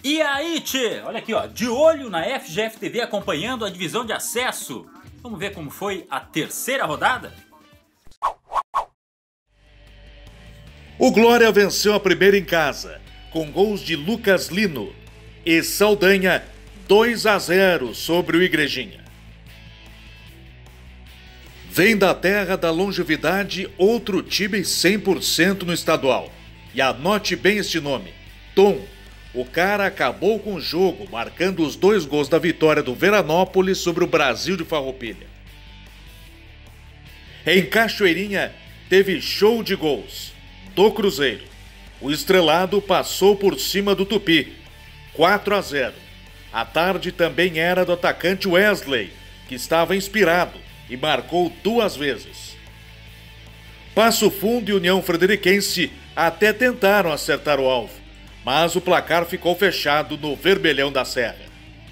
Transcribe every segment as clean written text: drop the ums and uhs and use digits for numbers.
E aí, tchê? Olha aqui, ó, de olho na FGF TV acompanhando a divisão de acesso. Vamos ver como foi a terceira rodada? O Glória venceu a primeira em casa, com gols de Lucas Lino e Saldanha 2-0 sobre o Igrejinha. Vem da terra da longevidade outro time 100% no estadual. E anote bem este nome, Tom. O cara acabou com o jogo, marcando os 2 gols da vitória do Veranópolis sobre o Brasil de Farroupilha. Em Cachoeirinha, teve show de gols do Cruzeiro. O estrelado passou por cima do Tupi, 4-0. A tarde também era do atacante Wesley, que estava inspirado e marcou 2 vezes. Passo Fundo e União Frederiquense até tentaram acertar o alvo, mas o placar ficou fechado no Vermelhão da Serra.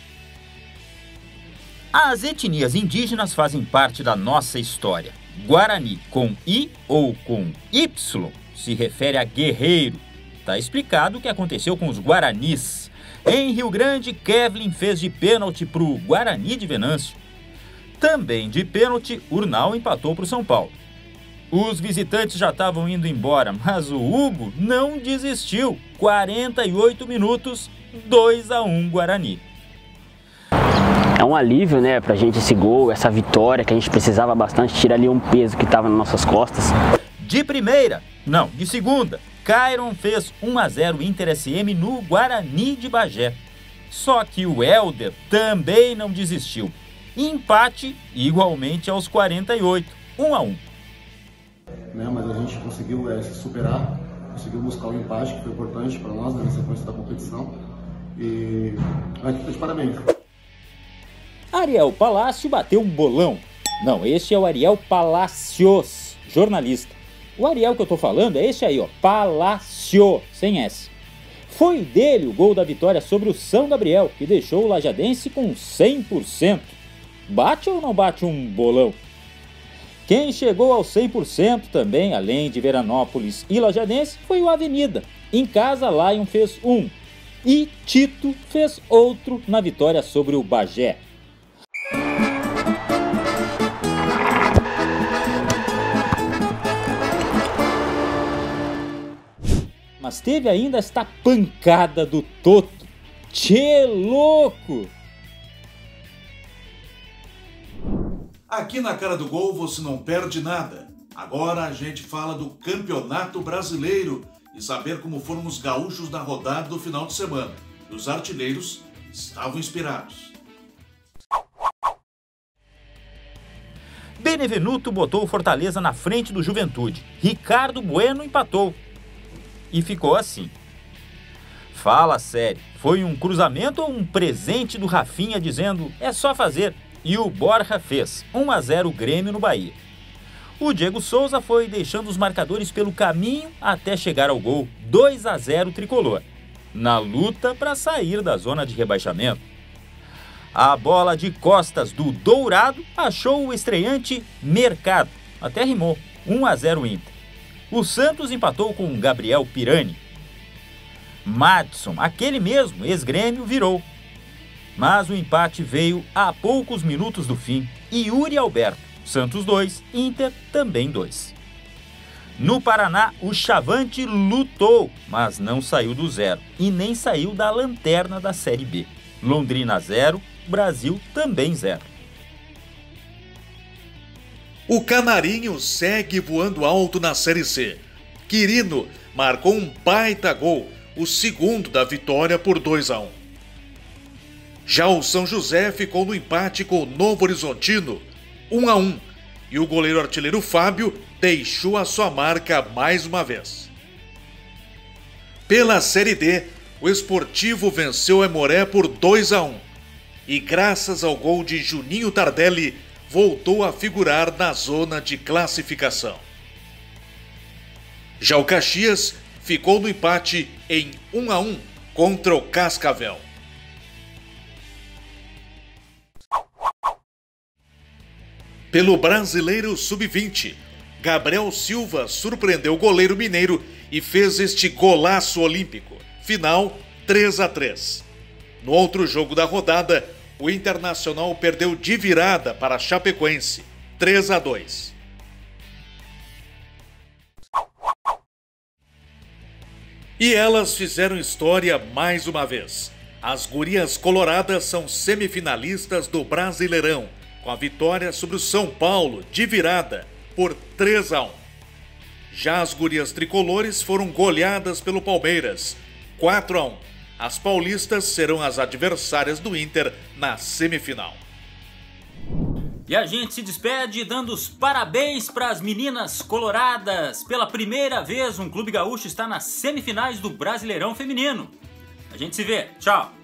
As etnias indígenas fazem parte da nossa história. Guarani com I ou com Y se refere a guerreiro. Tá explicado o que aconteceu com os Guaranis. Em Rio Grande, Kevlin fez de pênalti para o Guarani de Venâncio. Também de pênalti, Urnal empatou para o São Paulo. Os visitantes já estavam indo embora, mas o Hugo não desistiu. 48 minutos, 2-1 Guarani. É um alívio, né, pra gente esse gol, essa vitória que a gente precisava bastante, tirar ali um peso que estava nas nossas costas. De primeira, não, de segunda, Cairon fez 1-0 Inter SM no Guarani de Bagé. Só que o Helder também não desistiu. Empate igualmente aos 48, 1-1. Mas a gente conseguiu se superar, conseguiu buscar o empate, que foi importante para nós na sequência da competição. E aqui tá de parabéns. Ariel Palácio bateu um bolão. Não, este é o Ariel Palacios, jornalista. O Ariel que eu tô falando é este aí, ó, Palacio, sem S. Foi dele o gol da vitória sobre o São Gabriel, que deixou o lajadense com 100%. Bate ou não bate um bolão? Quem chegou ao 100% também, além de Veranópolis e Lajadense, foi o Avenida. Em casa, Lion fez 1 e Tito fez outro na vitória sobre o Bagé. Mas teve ainda esta pancada do Toto. Tchê louco! Aqui na Cara do Gol você não perde nada. Agora a gente fala do Campeonato Brasileiro e saber como foram os gaúchos da rodada do final de semana. E os artilheiros estavam inspirados. Benevenuto botou o Fortaleza na frente do Juventude. Ricardo Bueno empatou. E ficou assim. Fala sério, foi um cruzamento ou um presente do Rafinha dizendo é só fazer? E o Borja fez 1-0 Grêmio no Bahia. O Diego Souza foi deixando os marcadores pelo caminho até chegar ao gol 2-0 Tricolor, na luta para sair da zona de rebaixamento. A bola de costas do Dourado achou o estreante Mercado, até rimou, 1-0 Inter. O Santos empatou com Gabriel Pirani. Madison, aquele mesmo ex-Grêmio, virou. Mas o empate veio a poucos minutos do fim e Yuri Alberto, Santos 2, Inter também 2. No Paraná, o Chavante lutou, mas não saiu do zero e nem saiu da lanterna da Série B. Londrina 0, Brasil também 0. O Canarinho segue voando alto na Série C. Quirino marcou um baita gol, o segundo da vitória por 2-1. Já o São José ficou no empate com o Novo Horizontino, 1-1, e o goleiro artilheiro Fábio deixou a sua marca mais uma vez. Pela Série D, o Esportivo venceu o Aimoré por 2-1, e graças ao gol de Juninho Tardelli, voltou a figurar na zona de classificação. Já o Caxias ficou no empate em 1-1 contra o Cascavel. Pelo Brasileiro Sub-20, Gabriel Silva surpreendeu o goleiro mineiro e fez este golaço olímpico. Final 3-3. No outro jogo da rodada, o Internacional perdeu de virada para a Chapecoense, 3-2. E elas fizeram história mais uma vez. As gurias coloradas são semifinalistas do Brasileirão, com a vitória sobre o São Paulo de virada por 3-1. Já as gurias tricolores foram goleadas pelo Palmeiras, 4-1. As paulistas serão as adversárias do Inter na semifinal. E a gente se despede dando os parabéns para as meninas coloradas. Pela primeira vez, um clube gaúcho está nas semifinais do Brasileirão Feminino. A gente se vê. Tchau!